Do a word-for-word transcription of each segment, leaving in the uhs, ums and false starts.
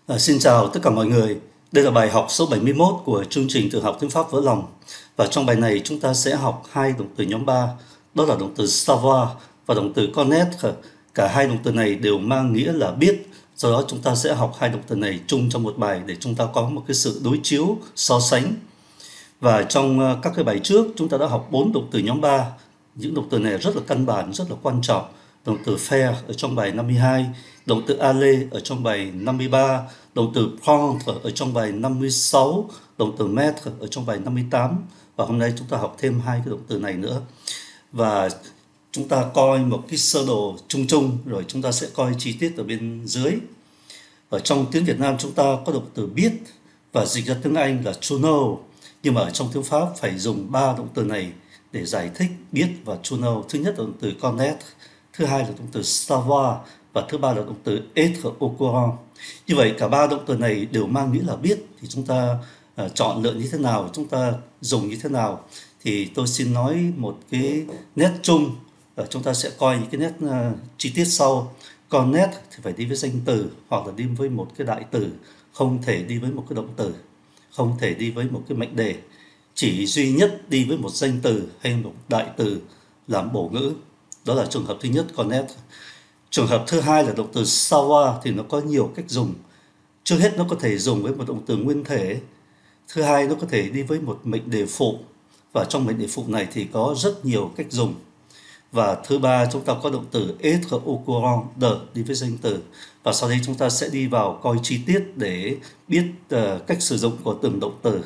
À, xin chào tất cả mọi người. Đây là bài học số bảy mươi mốt của chương trình tự học tiếng Pháp vỡ lòng. Và trong bài này chúng ta sẽ học hai động từ nhóm ba, đó là động từ savoir và động từ connaître. Cả hai động từ này đều mang nghĩa là biết. Do đó chúng ta sẽ học hai động từ này chung trong một bài để chúng ta có một cái sự đối chiếu, so sánh. Và trong ờ, các cái bài trước chúng ta đã học bốn động từ nhóm ba. Những động từ này rất là căn bản, rất là quan trọng. Động từ faire ở trong bài năm mươi hai, động từ aller ở trong bài năm mươi ba, động từ prendre ở trong bài năm mươi sáu, động từ mettre ở trong bài năm mươi tám. Và hôm nay chúng ta học thêm hai cái động từ này nữa. Và chúng ta coi một cái sơ đồ chung chung rồi chúng ta sẽ coi chi tiết ở bên dưới. Ở trong tiếng Việt Nam chúng ta có động từ biết và dịch ra tiếng Anh là to know. Nhưng mà ở trong tiếng Pháp phải dùng ba động từ này để giải thích biết và to know. Thứ nhất là động từ connaître, thứ hai là động từ savoir và thứ ba là động từ être au courant. Như vậy cả ba động từ này đều mang nghĩa là biết, thì chúng ta uh, chọn lựa như thế nào, chúng ta dùng như thế nào. Thì tôi xin nói một cái nét chung, uh, chúng ta sẽ coi những cái nét uh, chi tiết sau. Connaître thì phải đi với danh từ hoặc là đi với một cái đại từ, không thể đi với một cái động từ, không thể đi với một cái mệnh đề. Chỉ duy nhất đi với một danh từ hay một đại từ làm bổ ngữ. Đó là trường hợp thứ nhất, connaître. Trường hợp thứ hai là động từ savoir thì nó có nhiều cách dùng. Trước hết nó có thể dùng với một động từ nguyên thể. Thứ hai nó có thể đi với một mệnh đề phụ. Và trong mệnh đề phụ này thì có rất nhiều cách dùng. Và thứ ba chúng ta có động từ être au courant, de đi với danh từ. Và sau đây chúng ta sẽ đi vào coi chi tiết để biết uh, cách sử dụng của từng động từ.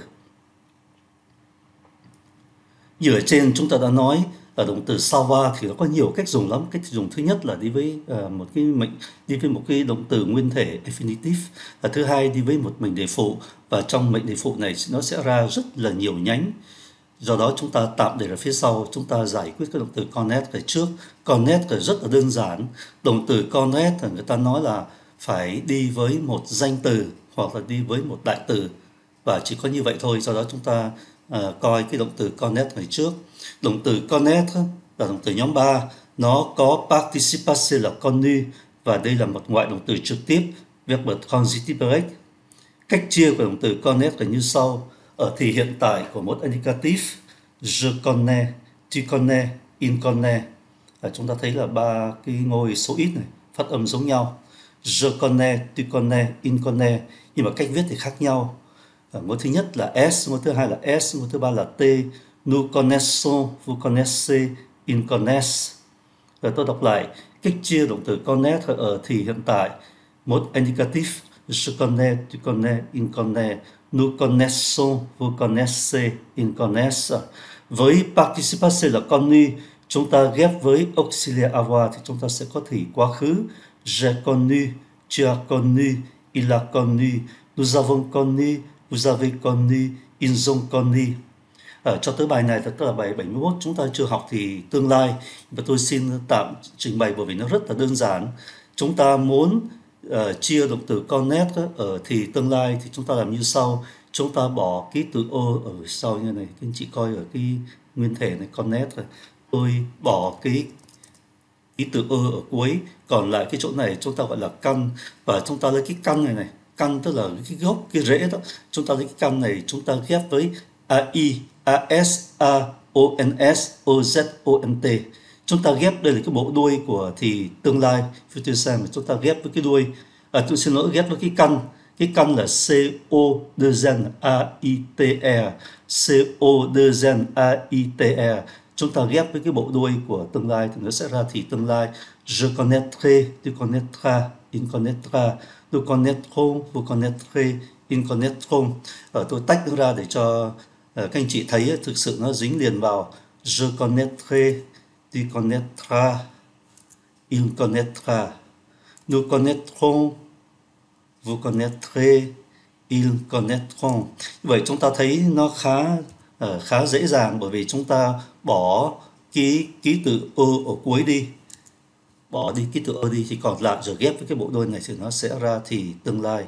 Như ở trên chúng ta đã nói, ở động từ savoir thì nó có nhiều cách dùng lắm. Cách dùng thứ nhất là đi với uh, một cái mệnh đi với một cái động từ nguyên thể infinitive, và thứ hai đi với một mệnh đề phụ, và trong mệnh đề phụ này nó sẽ ra rất là nhiều nhánh. Do đó chúng ta tạm để ở phía sau, chúng ta giải quyết cái động từ connaître ở trước. Connaître rất là đơn giản. Động từ connaître người ta nói là phải đi với một danh từ hoặc là đi với một đại từ, và chỉ có như vậy thôi. Do đó chúng ta uh, coi cái động từ connaître này trước. Động từ connaître là động từ nhóm ba, nó có participe passé là connu, và đây là một ngoại động từ trực tiếp, verbe transitif direct. Cách chia của động từ connaître là như sau. Ở thì hiện tại của một indicatif, je connais, tu connais, il connaît. À, chúng ta thấy là ba cái ngôi số ít này phát âm giống nhau. Je connais, tu connais, il connaît, nhưng mà cách viết thì khác nhau. À, ngôi thứ nhất là S, ngôi thứ hai là S, ngôi thứ ba là T. Nous connaissons, vous connaissez, ils connaissent. Rồi tôi đọc lại cách chia động từ connaître ở thì hiện tại. Một indicatif, je connais, tu connais, il connaît. Nous connaissons, vous connaissez, ils connaissent. Với participe passé là connu, chúng ta ghép với auxiliaire avoir thì chúng ta sẽ có thì quá khứ. J'ai connu, tu as connu, il a connu, nous avons connu, vous avez connu, ils ont connu. Ở cho tới bài này, tức là bài bảy mươi mốt, chúng ta chưa học thì tương lai, và tôi xin tạm trình bày bởi vì nó rất là đơn giản. Chúng ta muốn uh, chia động từ connaître ở thì tương lai thì chúng ta làm như sau. Chúng ta bỏ ký tự ô ở sau như này, các anh chị coi ở cái nguyên thể này connaître, tôi bỏ cái ký tự ơ ở cuối, còn lại cái chỗ này chúng ta gọi là căn, và chúng ta lấy cái căn này này, căn tức là cái gốc, cái rễ đó, chúng ta lấy cái căn này chúng ta ghép với ai, as, a, ons, oz, ont. Chúng ta ghép, đây là cái bộ đuôi của thì tương lai future sense, chúng ta ghép với cái đuôi, à, tôi xin lỗi, ghép với cái căn. Cái căn là co deux n a i t e, co deux n a i t e. Chúng ta ghép với cái bộ đuôi của tương lai thì nó sẽ ra thì tương lai. Je connaîtrai, tu connaîtras, il connaîtra. Nous connaîtrons, vous connaîtrez, ils connaîtront. Ở tôi tách nó ra để cho uh, các anh chị thấy thực sự nó dính liền vào. Je connaîtrai, tu connaîtras, il connaîtra. Nous connaîtrons, vous connaîtrez, ils connaîtront. Vậy chúng ta thấy nó khá uh, khá dễ dàng, bởi vì chúng ta bỏ ký ký tự ơ ở cuối đi, bỏ đi ký tự ơ đi, thì còn lại rồi ghép với cái bộ đôi này thì nó sẽ ra thì tương lai.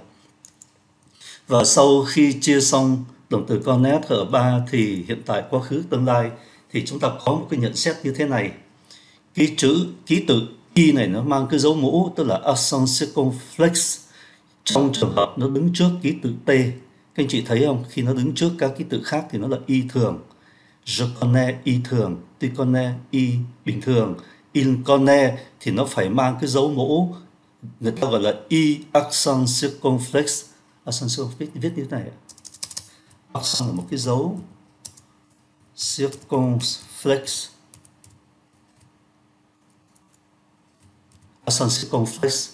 Và sau khi chia xong động từ connaître ở ba thì hiện tại, quá khứ, tương lai, thì chúng ta có một cái nhận xét như thế này. Cái chữ ký tự y này nó mang cái dấu mũ, tức là accent circonflexe. Trong trường hợp nó đứng trước ký tự T, các anh chị thấy không? Khi nó đứng trước các ký tự khác thì nó là y thường. Je connais y thường, tu connais y bình thường. Il connaît thì nó phải mang cái dấu mẫu, người ta gọi là y accent circonflexe. Accent circonflexe viết như thế này. Accent là một cái dấu circonflexe. Accent circonflexe.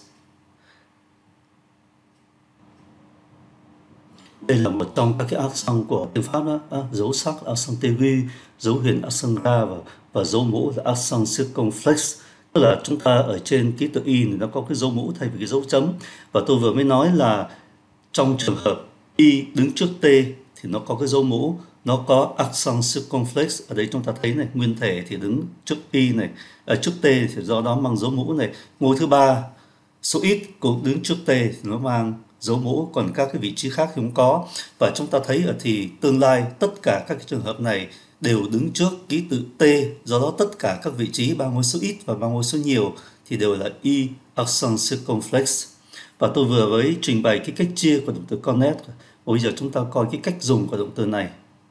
Đây là một trong các cái accent của tiếng Pháp đó, à, dấu sắc accent aigu, dấu huyền accent grave và, và dấu mũ là accent circonflexe. Tức là chúng ta ở trên ký tự y thì nó có cái dấu mũ thay vì cái dấu chấm. Và tôi vừa mới nói là trong trường hợp y đứng trước t thì nó có cái dấu mũ, nó có accent circonflexe. Ở đây chúng ta thấy này, nguyên thể thì đứng trước y này, ở trước t thì do đó mang dấu mũ này. Ngôi thứ ba số ít cũng đứng trước t thì nó mang dấu mũ, còn các cái vị trí khác thì không có. Và chúng ta thấy ở thì tương lai tất cả các cái trường hợp này đều đứng trước ký tự T, do đó tất cả các vị trí ba ngôi số ít và ba ngôi số nhiều thì đều là y accent circonflexe. Và tôi vừa mới trình bày cái cách chia của động từ connaître. Bây giờ chúng ta coi cái cách dùng của động từ này.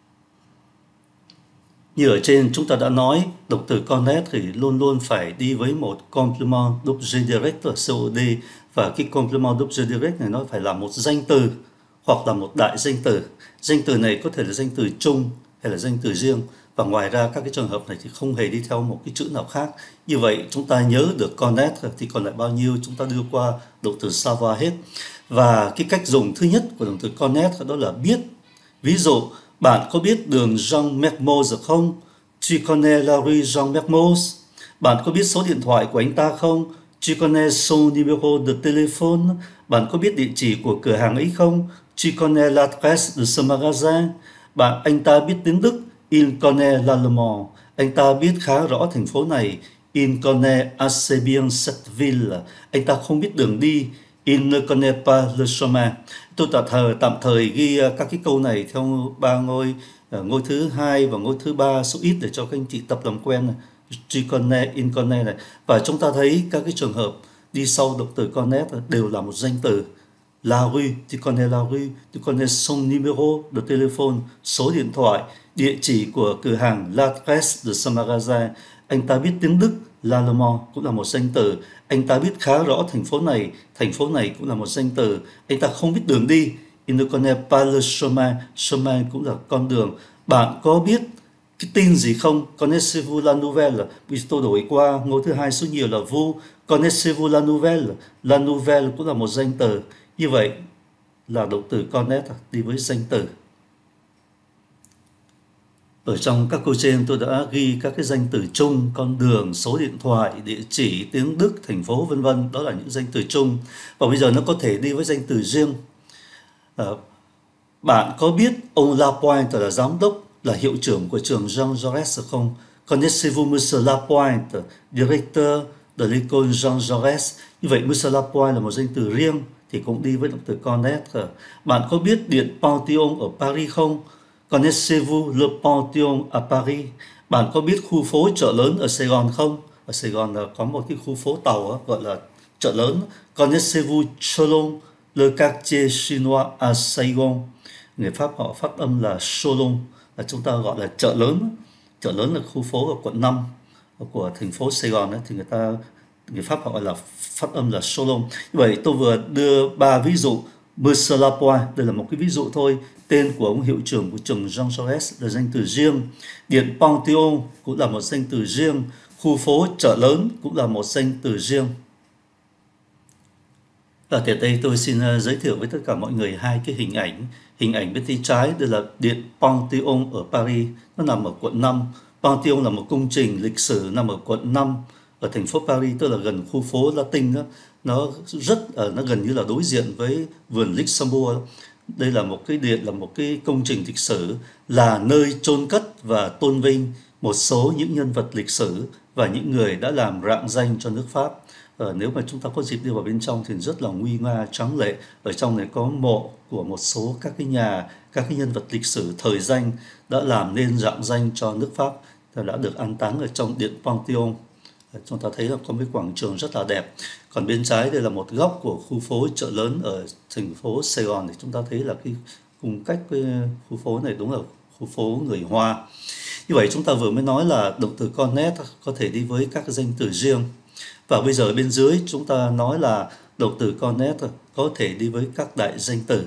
Như ở trên chúng ta đã nói, động từ connaître thì luôn luôn phải đi với một complément d'objet direct là xê o đê, và cái complément d'objet direct này nó phải là một danh từ hoặc là một đại danh từ. Danh từ này có thể là danh từ chung hay là danh từ riêng, và ngoài ra các cái trường hợp này thì không hề đi theo một cái chữ nào khác. Như vậy chúng ta nhớ được connaître thì còn lại bao nhiêu chúng ta đưa qua động từ savoir hết. Và cái cách dùng thứ nhất của động từ connaître đó là biết. Ví dụ, bạn có biết đường Jean Mermoz không? Tu connais la rue Jean Mermoz? Bạn có biết số điện thoại của anh ta không? Tu connais son numéro de téléphone? Bạn có biết địa chỉ của cửa hàng ấy không? Tu connais l'adresse de ce magasin? Bạn, anh ta biết tiếng Đức. Il connaît l'allemand. Anh ta biết khá rõ thành phố này. Il connaît assez bien cette ville. Anh ta không biết đường đi. Il ne connaît pas le chemin. Tôi tạm thời, tạm thời ghi các cái câu này theo ba ngôi, ngôi thứ hai và ngôi thứ ba số ít để cho các anh chị tập làm quen này. Tu connais, il connaît này. Và chúng ta thấy các cái trường hợp đi sau động từ connaître đều là một danh từ. La rue, tu connais la rue, tu connais son numéro de téléphone, số điện thoại, địa chỉ của cửa hàng, l'adresse de ce magasin. Anh ta biết tiếng Đức, l'allemand cũng là một danh từ. Anh ta biết khá rõ thành phố này, thành phố này cũng là một danh từ. Anh ta không biết đường đi, il ne connaît pas le chemin, chemin cũng là con đường. Bạn có biết cái tin gì không? Connaissez-vous la nouvelle? Vì tôi đổi qua ngôi thứ hai số nhiều là vous. Connaissez-vous la nouvelle? La nouvelle cũng là một danh từ. Như vậy là động từ connaître đi với danh từ. Ở trong các câu trên tôi đã ghi các cái danh từ chung, con đường, số điện thoại, địa chỉ, tiếng Đức, thành phố, vân vân. Đó là những danh từ chung. Và bây giờ nó có thể đi với danh từ riêng. À, bạn có biết ông Lapointe là giám đốc, là hiệu trưởng của trường Jean Jaurès không? Connaissez-vous Monsieur Lapointe, directeur de l'école Jean Jaurès? Như vậy Monsieur Lapointe là một danh từ riêng thì cũng đi với động từ connaître. Bạn có biết điện Panthéon ở Paris không? Connaissez-vous le Panthéon à Paris? Bạn có biết khu phố chợ lớn ở Sài Gòn không? Ở Sài Gòn là có một cái khu phố tàu đó, gọi là chợ lớn. Connaissez-vous Cholon, le quartier chinois à Saigon? Người Pháp họ phát âm là Cholon, là chúng ta gọi là chợ lớn. Chợ lớn là khu phố ở quận năm của thành phố Sài Gòn ấy, thì người ta người Pháp họ gọi là phát âm là Cholon. Như vậy tôi vừa đưa ba ví dụ. Monsieur Lapointe, đây là một cái ví dụ thôi. Tên của ông hiệu trưởng của trường Jean Jaurès là danh từ riêng. Điện Panthéon cũng là một danh từ riêng. Khu phố chợ lớn cũng là một danh từ riêng. Và tại đây tôi xin giới thiệu với tất cả mọi người hai cái hình ảnh. Hình ảnh bên tay trái đây là điện Panthéon ở Paris, nó nằm ở quận năm. Panthéon là một công trình lịch sử nằm ở quận năm ở thành phố Paris, tức là gần khu phố Latin đó. Nó rất nó gần như là đối diện với vườn Luxembourg. Đây là một cái điện, là một cái công trình lịch sử, là nơi chôn cất và tôn vinh một số những nhân vật lịch sử và những người đã làm rạng danh cho nước Pháp. Ờ, nếu mà chúng ta có dịp đi vào bên trong thì rất là nguy nga tráng lệ. Ở trong này có mộ của một số các cái nhà, các cái nhân vật lịch sử thời danh đã làm nên rạng danh cho nước Pháp, đã được an táng ở trong điện Panthéon. Chúng ta thấy là có một cái quảng trường rất là đẹp. Còn bên trái đây là một góc của khu phố chợ lớn ở thành phố Sài Gòn, thì chúng ta thấy là cái cung cách cái khu phố này đúng là khu phố người Hoa. Như vậy chúng ta vừa mới nói là động từ connect có thể đi với các danh từ riêng. Và bây giờ bên dưới chúng ta nói là động từ connect có thể đi với các đại danh từ.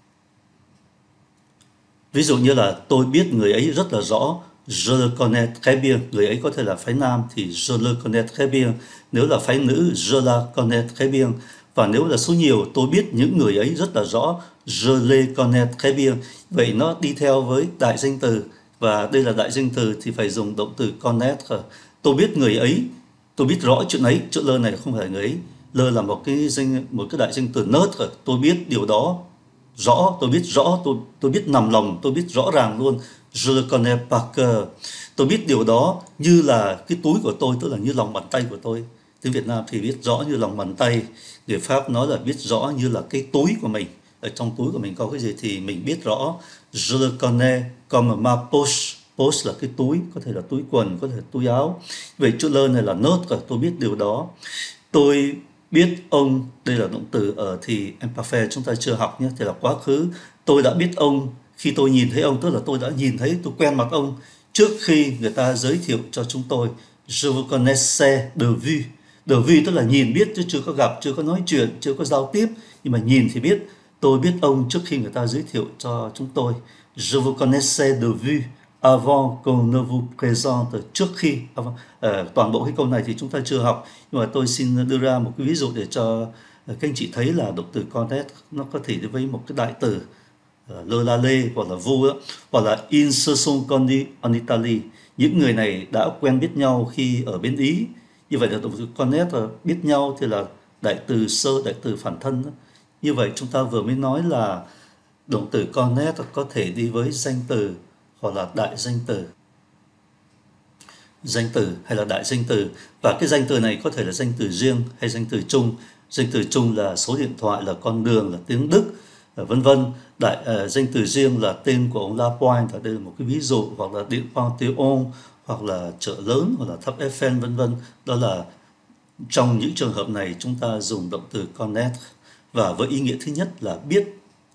Ví dụ như là tôi biết người ấy rất là rõ, je le connais très bien. Người ấy có thể là phái nam thì je le connais très bien. Nếu là phái nữ, je la connais très bien. Và nếu là số nhiều, tôi biết những người ấy rất là rõ, je les connais très bien. Vậy nó đi theo với đại danh từ. Và đây là đại danh từ thì phải dùng động từ connaître. Tôi biết người ấy, tôi biết rõ chuyện ấy. Chữ lơ này không phải người ấy. Lơ là một cái danh một cái đại danh từ neutre. Tôi biết điều đó rõ, tôi biết rõ, tôi tôi biết nằm lòng, tôi biết rõ ràng luôn. Je le connais par cœur. Tôi biết điều đó như là cái túi của tôi, tức là như lòng bàn tay của tôi. Tiếng Việt Nam thì biết rõ như lòng bàn tay. Người Pháp nói là biết rõ như là cái túi của mình. Ở trong túi của mình có cái gì thì mình biết rõ. Je le connais comme ma poche. Poche là cái túi, có thể là túi quần, có thể là túi áo. Vậy chữ lơ này là neutre, tôi biết điều đó. Tôi biết ông, đây là động từ ở thì imparfait chúng ta chưa học nhé, thì là quá khứ. Tôi đã biết ông khi tôi nhìn thấy ông, tức là tôi đã nhìn thấy, tôi quen mặt ông trước khi người ta giới thiệu cho chúng tôi. Je vous connaissais de vue. De vue tức là nhìn biết chứ chưa có gặp, chưa có nói chuyện, chưa có giao tiếp, nhưng mà nhìn thì biết. Tôi biết ông trước khi người ta giới thiệu cho chúng tôi. Je vous connaissais de vue avant qu'on ne vous présente, trước khi. À, toàn bộ cái câu này thì chúng ta chưa học, nhưng mà tôi xin đưa ra một cái ví dụ để cho các anh chị thấy là động từ connaître nó có thể với một cái đại từ uh, le la lê hoặc là vous, hoặc là ils se sont connus en Italie. Những người này đã quen biết nhau khi ở bên Ý. Như vậy là động từ connaître là biết nhau thì là đại từ sơ, đại từ phản thân đó. Như vậy chúng ta vừa mới nói là động từ connaître có thể đi với danh từ hoặc là đại danh từ. Danh từ hay là đại danh từ, và cái danh từ này có thể là danh từ riêng hay danh từ chung. Danh từ chung là số điện thoại, là con đường, là tiếng Đức, vân vân. Đại uh, danh từ riêng là tên của ông Lapointe, đây là một cái ví dụ, hoặc là điện Panthéon, hoặc là chợ lớn, hoặc là tháp Eiffel, vân vân. Đó là trong những trường hợp này chúng ta dùng động từ connaître và với ý nghĩa thứ nhất là biết.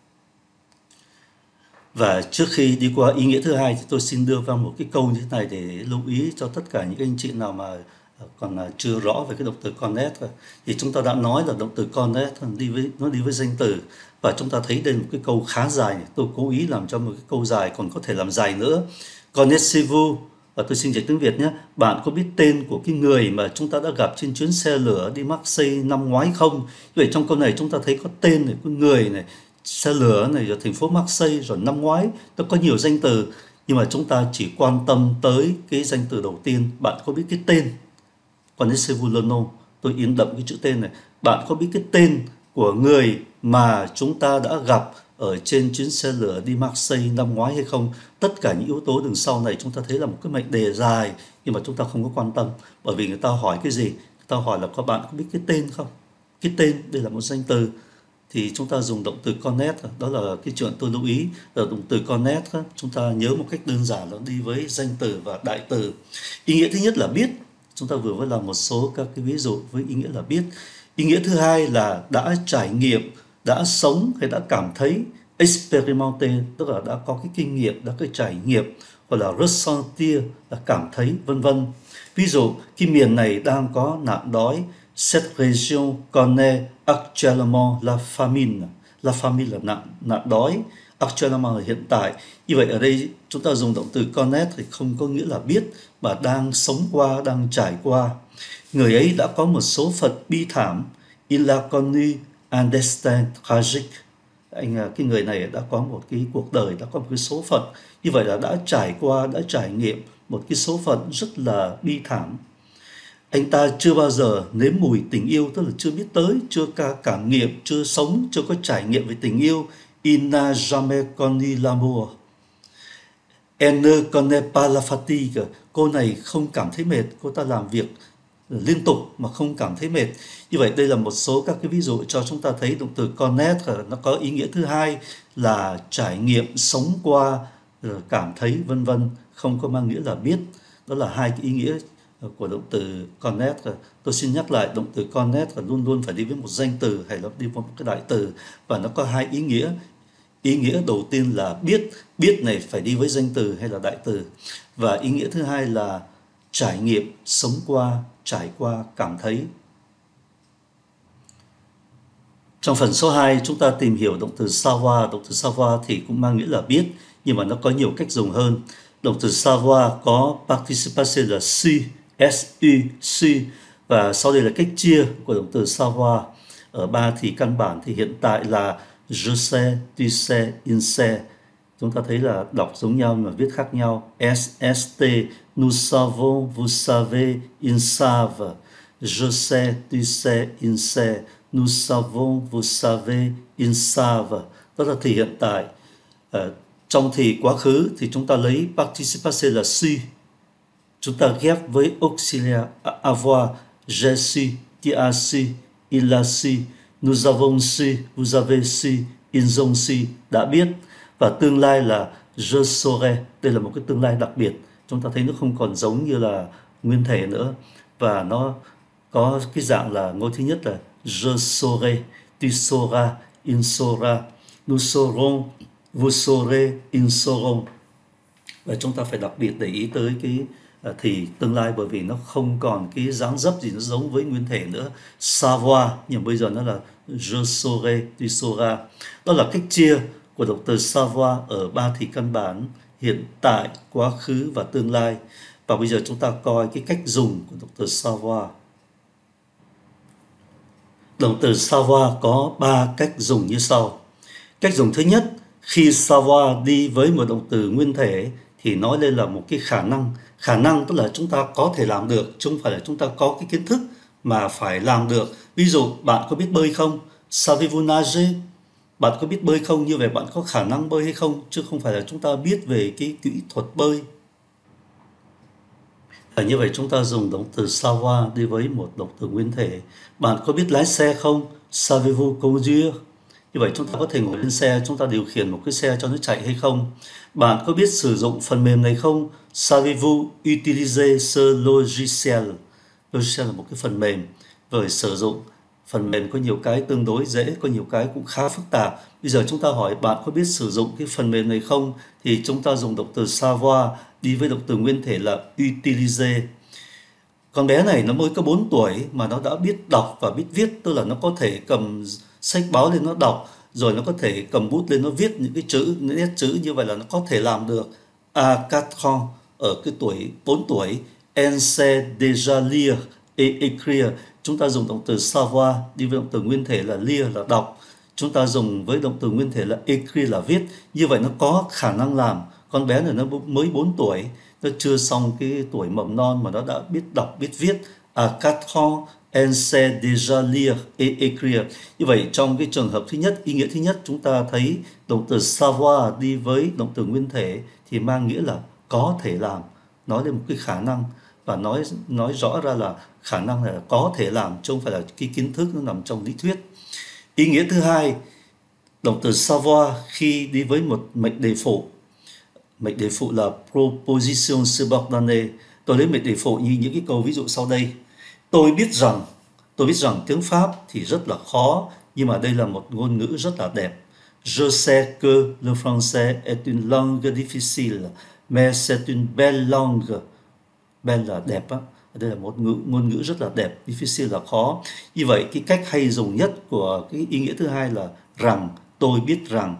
Và trước khi đi qua ý nghĩa thứ hai thì tôi xin đưa vào một cái câu như thế này để lưu ý cho tất cả những anh chị nào mà còn chưa rõ về cái động từ connaître. Thì chúng ta đã nói là động từ connaître đi với nó đi với danh từ, và chúng ta thấy đây là một cái câu khá dài. Tôi cố ý làm cho một cái câu dài, còn có thể làm dài nữa. Connaissez-vous, và tôi xin dịch tiếng Việt nhé. Bạn có biết tên của cái người mà chúng ta đã gặp trên chuyến xe lửa đi Marseille năm ngoái không? Vậy trong câu này chúng ta thấy có tên này, có người này, xe lửa này, rồi thành phố Marseille, rồi năm ngoái. Nó có nhiều danh từ, nhưng mà chúng ta chỉ quan tâm tới cái danh từ đầu tiên. Bạn có biết cái tên? Connaissez-vous le nom? Tôi in đậm cái chữ tên này. Bạn có biết cái tên của người mà chúng ta đã gặp ở trên chuyến xe lửa đi Marseille năm ngoái hay không? Tất cả những yếu tố đằng sau này chúng ta thấy là một cái mệnh đề dài, nhưng mà chúng ta không có quan tâm, bởi vì người ta hỏi cái gì? Người ta hỏi là có bạn có biết cái tên không? Cái tên, đây là một danh từ, thì chúng ta dùng động từ connaître. Đó là cái chuyện tôi lưu ý, là động từ connaître chúng ta nhớ một cách đơn giản, nó đi với danh từ và đại từ. Ý nghĩa thứ nhất là biết, chúng ta vừa mới làm một số các cái ví dụ với ý nghĩa là biết. Ý nghĩa thứ hai là đã trải nghiệm, đã sống hay đã cảm thấy. Expérimenté tức là đã có cái kinh nghiệm, đã có cái trải nghiệm, hoặc là ressentir là cảm thấy, vân vân. Ví dụ cái miền này đang có nạn đói. Cette région connaît actuellement la famine. La famine là nạn, nạn đói. Actuellement là hiện tại. Như vậy ở đây chúng ta dùng động từ connaître thì không có nghĩa là biết, mà đang sống qua, đang trải qua. Người ấy đã có một số phận bi thảm. Il a connu un destin tragique. Anh cái người này đã có một cái cuộc đời, đã có một cái số phận. Như vậy là đã trải qua, đã trải nghiệm một cái số phận rất là bi thảm. Anh ta chưa bao giờ nếm mùi tình yêu, tức là chưa biết tới, chưa cả cảm nghiệm, chưa sống, chưa có trải nghiệm về tình yêu. Il n'a jamais connu l'amour. Elle ne connaît pas la fatigue. Cô này không cảm thấy mệt, cô ta làm việc liên tục mà không cảm thấy mệt. Như vậy đây là một số các cái ví dụ cho chúng ta thấy động từ connaître nó có ý nghĩa thứ hai là trải nghiệm, sống qua, cảm thấy, vân vân, không có mang nghĩa là biết. Đó là hai cái ý nghĩa của động từ connaître. Tôi xin nhắc lại, động từ connaître luôn luôn phải đi với một danh từ hay là đi với một cái đại từ, và nó có hai ý nghĩa. Ý nghĩa đầu tiên là biết, biết này phải đi với danh từ hay là đại từ. Và ý nghĩa thứ hai là trải nghiệm, sống qua, trải qua, cảm thấy. Trong phần số hai, chúng ta tìm hiểu động từ savoir. Động từ savoir thì cũng mang nghĩa là biết, nhưng mà nó có nhiều cách dùng hơn. Động từ savoir có participe passé là su, su, su. Và sau đây là cách chia của động từ savoir. Ở ba thì căn bản thì hiện tại là je sais, tu sais, il sait. Chúng ta thấy là đọc giống nhau nhưng mà viết khác nhau. S, S, T, nous savons, vous savez, ils savent. Je sais, tu sais, il sait. Nous savons, vous savez, ils savent. Đó là thì hiện tại. À, trong thì quá khứ thì chúng ta lấy participe passé là su. Chúng ta ghép với auxiliaire avoir. J'ai su, tu as su, il a su. Nous avons su, vous avez su, ils ont su. Đã biết. Và tương lai là je saurai. Đây là một cái tương lai đặc biệt. Chúng ta thấy nó không còn giống như là nguyên thể nữa. Và nó có cái dạng là ngôi thứ nhất là je saurai, tu sauras, il saura, nous saurons, vous saurez, ils sauront. Và chúng ta phải đặc biệt để ý tới cái uh, thì tương lai, bởi vì nó không còn cái dáng dấp gì nó giống với nguyên thể nữa. Savoir, nhưng bây giờ nó là je saurai, tu sauras. Đó là cách chia của động từ savoir ở ba thì căn bản: hiện tại, quá khứ và tương lai. Và bây giờ chúng ta coi cái cách dùng của động từ savoir. Động từ savoir có ba cách dùng như sau. Cách dùng thứ nhất, khi savoir đi với một động từ nguyên thể thì nói lên là một cái khả năng. Khả năng tức là chúng ta có thể làm được, chứ không phải là chúng ta có cái kiến thức mà phải làm được. Ví dụ, bạn có biết bơi không? Savez-vous nager? Bạn có biết bơi không? Như vậy bạn có khả năng bơi hay không? Chứ không phải là chúng ta biết về cái kỹ thuật bơi. Và như vậy chúng ta dùng động từ savoir đi với một động từ nguyên thể. Bạn có biết lái xe không? Savez-vous conduire? Như vậy chúng ta có thể ngồi lên xe, chúng ta điều khiển một cái xe cho nó chạy hay không? Bạn có biết sử dụng phần mềm này không? Savez-vous utiliser ce logiciel? Logiciel là một cái phần mềm. Rồi sử dụng phần mềm có nhiều cái tương đối dễ, có nhiều cái cũng khá phức tạp. Bây giờ chúng ta hỏi bạn có biết sử dụng cái phần mềm này không? Thì chúng ta dùng động từ savoir đi với động từ nguyên thể là utiliser. Con bé này nó mới có bốn tuổi mà nó đã biết đọc và biết viết, tức là nó có thể cầm sách báo lên nó đọc, rồi nó có thể cầm bút lên nó viết những cái chữ, những nét chữ, như vậy là nó có thể làm được. À quatre ans, ở cái tuổi bốn tuổi, elle sait déjà lire et écrire. Chúng ta dùng động từ savoir đi với động từ nguyên thể là lire là đọc. Chúng ta dùng với động từ nguyên thể là écrire là viết. Như vậy nó có khả năng làm. Con bé này nó mới bốn tuổi, nó chưa xong cái tuổi mầm non mà nó đã biết đọc, biết viết. À quatre ans, elle sait déjà lire et écrire. Như vậy trong cái trường hợp thứ nhất, ý nghĩa thứ nhất, chúng ta thấy động từ savoir đi với động từ nguyên thể thì mang nghĩa là có thể làm, nói lên một cái khả năng, và nói nói rõ ra là khả năng là có thể làm, chứ không phải là cái kiến thức nó nằm trong lý thuyết. Ý nghĩa thứ hai, động từ savoir khi đi với một mệnh đề phụ. Mệnh đề phụ là proposition subordonnée. Tôi lấy mệnh đề phụ như những cái câu ví dụ sau đây. Tôi biết rằng, tôi biết rằng tiếng Pháp thì rất là khó, nhưng mà đây là một ngôn ngữ rất là đẹp. Je sais que le français est une langue difficile, mais c'est une belle langue. Belle là đẹp á. Đây là một ngữ, ngôn ngữ rất là đẹp, difficile là khó. Như vậy cái cách hay dùng nhất của cái ý nghĩa thứ hai là rằng, tôi biết rằng.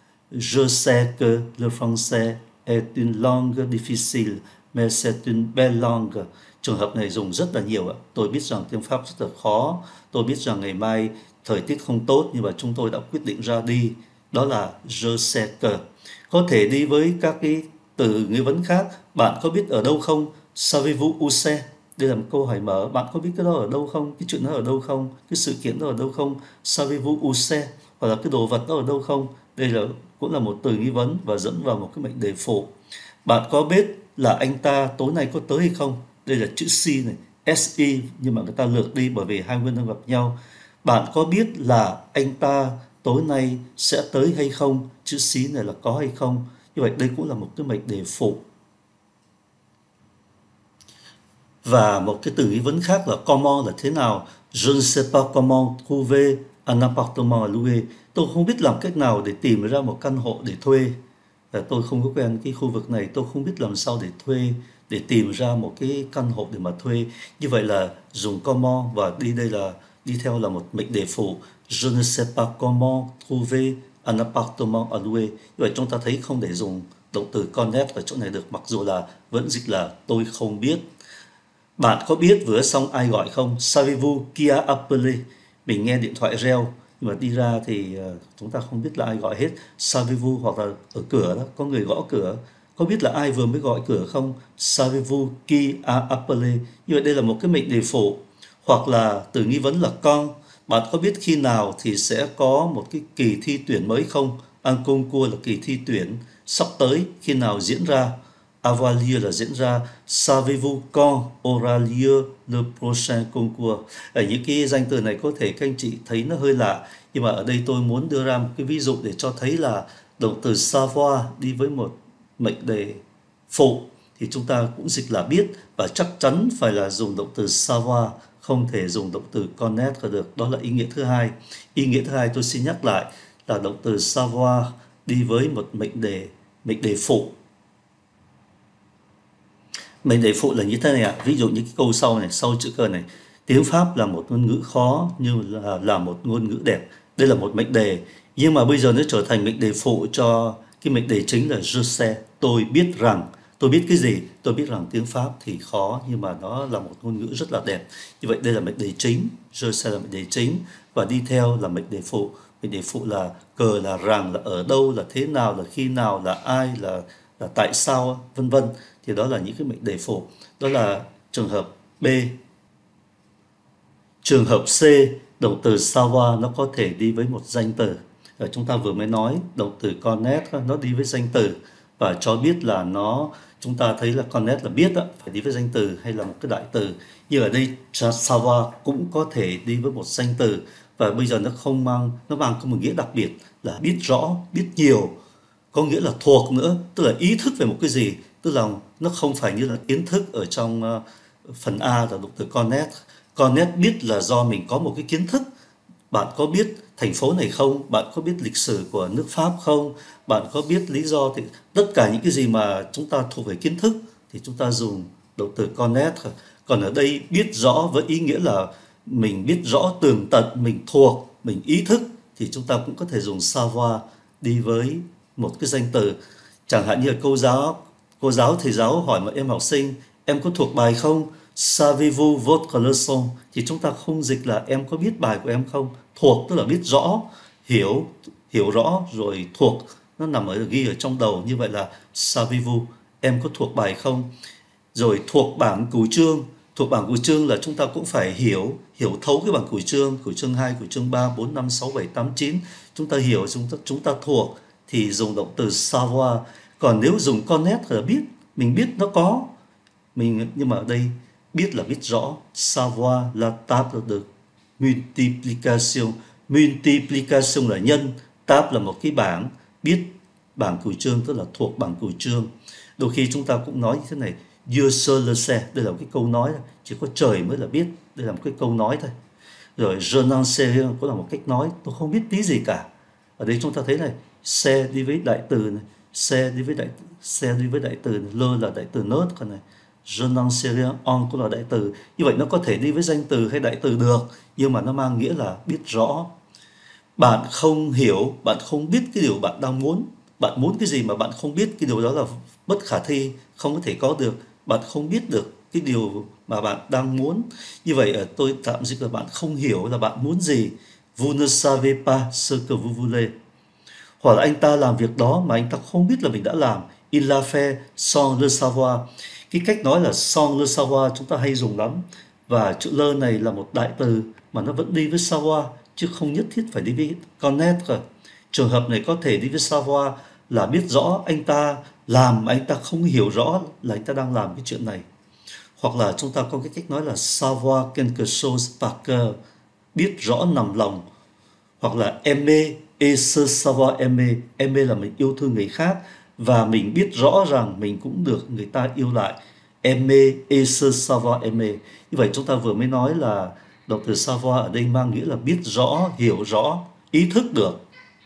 Je sais que le français est une langue difficile, mais c'est une belle langue. Trường hợp này dùng rất là nhiều ạ. Tôi biết rằng tiếng Pháp rất là khó. Tôi biết rằng ngày mai thời tiết không tốt, nhưng mà chúng tôi đã quyết định ra đi. Đó là je sais que. Có thể đi với các cái từ nghi vấn khác. Bạn có biết ở đâu không? Savez-vous où c'est? Đây là một câu hỏi mở. Bạn có biết cái đó ở đâu không? Cái chuyện đó ở đâu không? Cái sự kiện đó ở đâu không? Savez-vous où c'est? Hoặc là cái đồ vật đó ở đâu không? Đây là cũng là một từ nghi vấn và dẫn vào một cái mệnh đề phụ. Bạn có biết là anh ta tối nay có tới hay không? Đây là chữ si này, si, nhưng mà người ta lược đi bởi vì hai nguyên đang gặp nhau. Bạn có biết là anh ta tối nay sẽ tới hay không? Chữ xí này là có hay không? Như vậy đây cũng là một cái mệnh đề phụ. Và một cái từ nghi vấn khác là comment là thế nào. Je ne sais pas comment trouver un appartement à louer. Tôi không biết làm cách nào để tìm ra một căn hộ để thuê. Và tôi không có quen cái khu vực này, tôi không biết làm sao để thuê, để tìm ra một cái căn hộ để mà thuê. Như vậy là dùng comment, và đi đây là đi theo là một mệnh đề phụ. Je ne sais pas comment trouver un appartement à louer. Như vậy chúng ta thấy không để dùng động từ connaître ở chỗ này được, mặc dù là vẫn dịch là tôi không biết. Bạn có biết vừa xong ai gọi không? Savez-vous qui a appelé? Mình nghe điện thoại reo, nhưng mà đi ra thì uh, chúng ta không biết là ai gọi hết. Savez-vous, hoặc là ở cửa đó, có người gõ cửa. Có biết là ai vừa mới gọi cửa không? Savez-vous qui a appelé? Như vậy đây là một cái mệnh đề phụ. Hoặc là từ nghi vấn là con. Bạn có biết khi nào thì sẽ có một cái kỳ thi tuyển mới không? Un concours là kỳ thi tuyển sắp tới, khi nào diễn ra? Avoir lieu là diễn ra. Savez-vous quand aura lieu le prochain concours? Ở những cái danh từ này có thể các anh chị thấy nó hơi lạ, nhưng mà ở đây tôi muốn đưa ra một cái ví dụ để cho thấy là động từ savoir đi với một mệnh đề phụ thì chúng ta cũng dịch là biết, và chắc chắn phải là dùng động từ savoir, không thể dùng động từ connaître được. Đó là ý nghĩa thứ hai. Ý nghĩa thứ hai tôi xin nhắc lại là động từ savoir đi với một mệnh đề mệnh đề phụ. Mệnh đề phụ là như thế này ạ. Ví dụ như cái câu sau này, sau chữ cơ này, tiếng Pháp là một ngôn ngữ khó nhưng là, là một ngôn ngữ đẹp. Đây là một mệnh đề, nhưng mà bây giờ nó trở thành mệnh đề phụ cho cái mệnh đề chính là je sais, tôi biết rằng. Tôi biết cái gì? Tôi biết rằng tiếng Pháp thì khó, nhưng mà nó là một ngôn ngữ rất là đẹp. Như vậy đây là mệnh đề chính, je sais là mệnh đề chính, và đi theo là mệnh đề phụ. Mệnh đề phụ là cờ, là rằng, là ở đâu, là thế nào, là khi nào, là ai, là là tại sao, vân vân. Thì đó là những cái mệnh đề phụ. Đó là trường hợp B. Trường hợp C, động từ savoir nó có thể đi với một danh từ. Ở chúng ta vừa mới nói động từ connaître nó đi với danh từ, và cho biết là nó, chúng ta thấy là connaître là biết đó, phải đi với danh từ hay là một cái đại từ. Nhưng ở đây savoir cũng có thể đi với một danh từ, và bây giờ nó không mang, nó mang có một nghĩa đặc biệt là biết rõ, biết nhiều, có nghĩa là thuộc nữa, tức là ý thức về một cái gì, tức là nó không phải như là kiến thức ở trong uh, phần A là động từ connaître. Connaître biết là do mình có một cái kiến thức. Bạn có biết thành phố này không? Bạn có biết lịch sử của nước Pháp không? Bạn có biết lý do? Thì tất cả những cái gì mà chúng ta thuộc về kiến thức thì chúng ta dùng động từ connaître. Còn ở đây biết rõ với ý nghĩa là mình biết rõ tường tận, mình thuộc, mình ý thức, thì chúng ta cũng có thể dùng savoir đi với một cái danh từ. Chẳng hạn như là cô giáo, cô giáo thầy giáo hỏi một em học sinh, em có thuộc bài không? Savez-vous votre leçon? Thì chúng ta không dịch là em có biết bài của em không? Thuộc tức là biết rõ, hiểu, hiểu rõ, rồi thuộc nó nằm ở ghi ở trong đầu, như vậy là savez-vous, em có thuộc bài không? Rồi thuộc bảng cửu chương, thuộc bảng cửu chương là chúng ta cũng phải hiểu, hiểu thấu cái bảng cửu chương, cửu chương hai, cửu chương ba, bốn, năm, sáu, bảy, tám, chín. Chúng ta hiểu, chúng ta, chúng ta thuộc thì dùng động từ savoir. Còn nếu dùng connaître là biết, mình biết nó có. Mình, nhưng mà ở đây biết là biết rõ. Savoir la table de multiplication. Multiplication là nhân, table là một cái bảng, biết bảng cửu chương tức là thuộc bảng cửu chương. Đôi khi chúng ta cũng nói như thế này, Dieu seul le sait, đây là một cái câu nói, chỉ có trời mới là biết, đây là một cái câu nói thôi. Rồi je n'en sais rien cũng là một cách nói, tôi không biết tí gì cả. Ở đây chúng ta thấy này, se đi với đại từ này, se đi với đại se đi với đại từ này, lơ là đại từ nớt, còn này je n'en sais rien, on cũng là đại từ. Như vậy nó có thể đi với danh từ hay đại từ được, nhưng mà nó mang nghĩa là biết rõ. Bạn không hiểu, bạn không biết cái điều bạn đang muốn. Bạn muốn cái gì mà bạn không biết, cái điều đó là bất khả thi, không có thể có được. Bạn không biết được cái điều mà bạn đang muốn. Như vậy tôi tạm dịch là bạn không hiểu là bạn muốn gì. Vous ne savez pas ce que vous voulez. Hoặc là anh ta làm việc đó mà anh ta không biết là mình đã làm. Il l'a fait sans le savoir. Cái cách nói là sans le savoir chúng ta hay dùng lắm. Và chữ le này là một đại từ mà nó vẫn đi với savoir, chứ không nhất thiết phải đi với connaître. Trường hợp này có thể đi với savoir là biết rõ, anh ta làm mà anh ta không hiểu rõ là anh ta đang làm cái chuyện này. Hoặc là chúng ta có cái cách nói là savoir quelque chose par cœur, biết rõ nằm lòng. Hoặc là aimer et se savoir aimer. Aimer là mình yêu thương người khác và mình biết rõ rằng mình cũng được người ta yêu lại. aimer et se savoir aimer. Như vậy chúng ta vừa mới nói là động từ savoir ở đây mang nghĩa là biết rõ, hiểu rõ, ý thức được.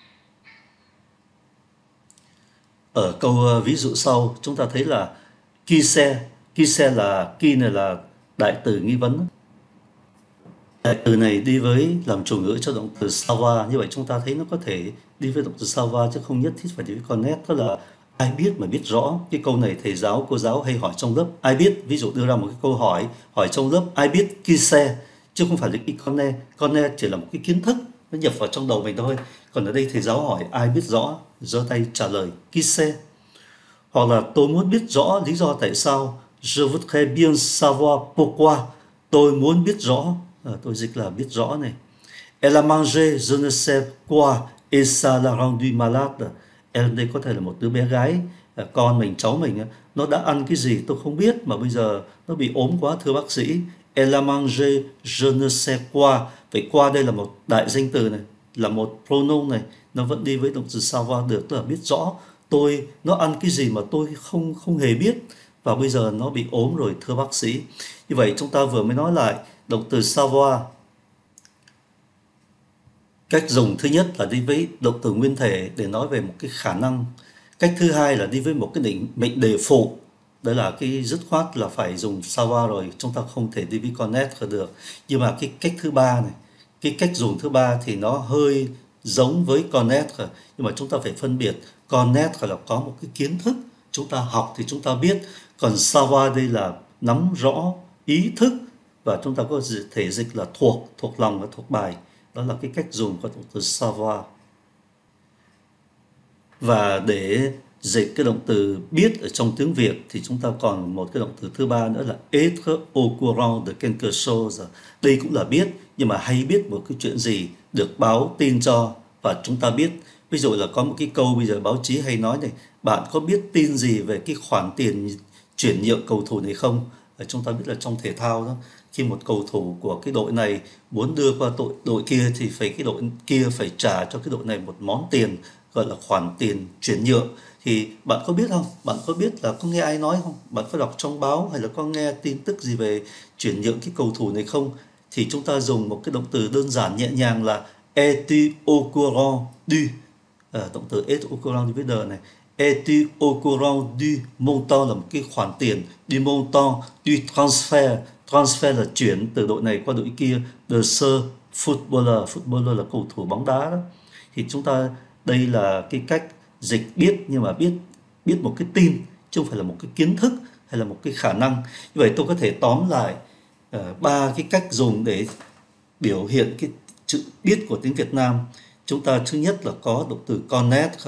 Ở câu ờ, ví dụ sau chúng ta thấy là qui sait, qui sait là qui này là đại từ nghi vấn. Đại từ này đi với làm chủ ngữ cho động từ savoir, như vậy chúng ta thấy nó có thể đi với động từ savoir chứ không nhất thiết phải đi với connaître, tức là ai biết mà biết rõ. Cái câu này thầy giáo cô giáo hay hỏi trong lớp, ai biết, ví dụ đưa ra một cái câu hỏi hỏi trong lớp ai biết qui sait, chứ không phải là qui connaît. Connaître chỉ là một cái kiến thức nó nhập vào trong đầu mình thôi, còn ở đây thầy giáo hỏi ai biết rõ, giơ tay trả lời qui sait. Hoặc là tôi muốn biết rõ lý do tại sao, je voudrais bien savoir pourquoi, tôi muốn biết rõ. À, tôi dịch là biết rõ này. Elle a mangé je ne sais quoi et ça l'a rendu malade. Elle đây có thể là một đứa bé gái, à, con mình, cháu mình, nó đã ăn cái gì tôi không biết mà bây giờ nó bị ốm quá thưa bác sĩ. Elle a mangé je ne sais quoi. Vậy qua đây là một đại danh từ này, là một pronoun này, nó vẫn đi với động từ savoir được, tức là biết rõ. Tôi nó ăn cái gì mà tôi không không hề biết và bây giờ nó bị ốm rồi thưa bác sĩ. Như vậy chúng ta vừa mới nói lại động từ savoir. Cách dùng thứ nhất là đi với động từ nguyên thể để nói về một cái khả năng. Cách thứ hai là đi với một cái định mệnh đề phụ. Đó là cái dứt khoát là phải dùng savoir rồi, chúng ta không thể đi với connaître được. Nhưng mà cái cách thứ ba này, cái cách dùng thứ ba thì nó hơi giống với connaître, nhưng mà chúng ta phải phân biệt. Connaître là có một cái kiến thức, chúng ta học thì chúng ta biết, còn savoir đây là nắm rõ ý thức, và chúng ta có thể dịch là thuộc, thuộc lòng và thuộc bài. Đó là cái cách dùng của động từ savoir. Và để dịch cái động từ biết ở trong tiếng Việt thì chúng ta còn một cái động từ thứ ba nữa là être au courant de quelque chose. Đây cũng là biết, nhưng mà hay biết một cái chuyện gì, được báo tin cho và chúng ta biết. Ví dụ là có một cái câu bây giờ báo chí hay nói này, bạn có biết tin gì về cái khoản tiền chuyển nhượng cầu thủ này không? Chúng ta biết là trong thể thao đó, khi một cầu thủ của cái đội này muốn đưa qua đội đội kia thì phải cái đội kia phải trả cho cái đội này một món tiền gọi là khoản tiền chuyển nhượng. Thì bạn có biết không? Bạn có biết là có nghe ai nói không? Bạn có đọc trong báo hay là có nghe tin tức gì về chuyển nhượng cái cầu thủ này không? Thì chúng ta dùng một cái động từ đơn giản nhẹ nhàng là es-tu au courant du. À, động từ es au courant du với đờ này. Es-tu au courant du montant là một cái khoản tiền, du montant, du transfer. Transfer là chuyển từ đội này qua đội kia. De ce footballer, footballer là cầu thủ bóng đá đó. Thì chúng ta đây là cái cách dịch biết, nhưng mà biết biết một cái tin chứ không phải là một cái kiến thức hay là một cái khả năng. Như vậy tôi có thể tóm lại ba uh, cái cách dùng để biểu hiện cái chữ biết của tiếng Việt Nam. Chúng ta thứ nhất là có động từ connaître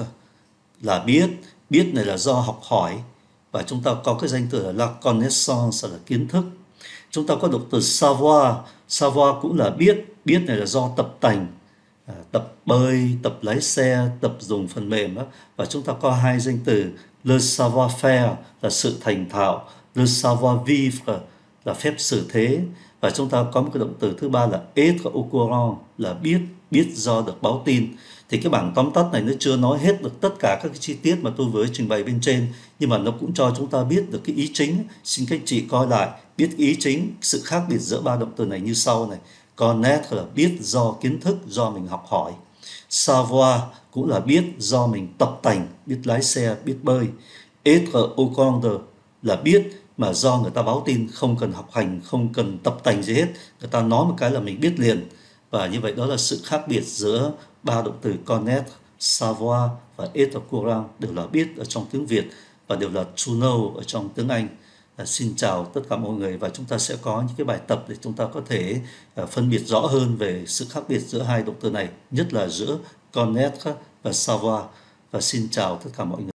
là biết, biết này là do học hỏi, và chúng ta có cái danh từ là la connaissance là kiến thức. Chúng ta có động từ savoir, savoir cũng là biết, biết này là do tập tành, à, tập bơi, tập lái xe, tập dùng phần mềm đó. Và chúng ta có hai danh từ le savoir faire là sự thành thạo, le savoir vivre là phép xử thế, và chúng ta có một cái động từ thứ ba là être au courant là biết, biết do được báo tin. Thì cái bảng tóm tắt này nó chưa nói hết được tất cả các cái chi tiết mà tôi vừa trình bày bên trên, nhưng mà nó cũng cho chúng ta biết được cái ý chính. Xin các chị coi lại, biết ý chính, sự khác biệt giữa ba động từ này như sau này. Connaître là biết do kiến thức, do mình học hỏi. Savoir cũng là biết do mình tập tành, biết lái xe, biết bơi. Être au courant de là biết mà do người ta báo tin, không cần học hành, không cần tập tành gì hết. Người ta nói một cái là mình biết liền. Và như vậy đó là sự khác biệt giữa ba động từ connaître, savoir và être au courant, đều là biết ở trong tiếng Việt và đều là to know ở trong tiếng Anh. À, xin chào tất cả mọi người, và chúng ta sẽ có những cái bài tập để chúng ta có thể à, phân biệt rõ hơn về sự khác biệt giữa hai động từ này, nhất là giữa connaître và savoir. Và xin chào tất cả mọi người.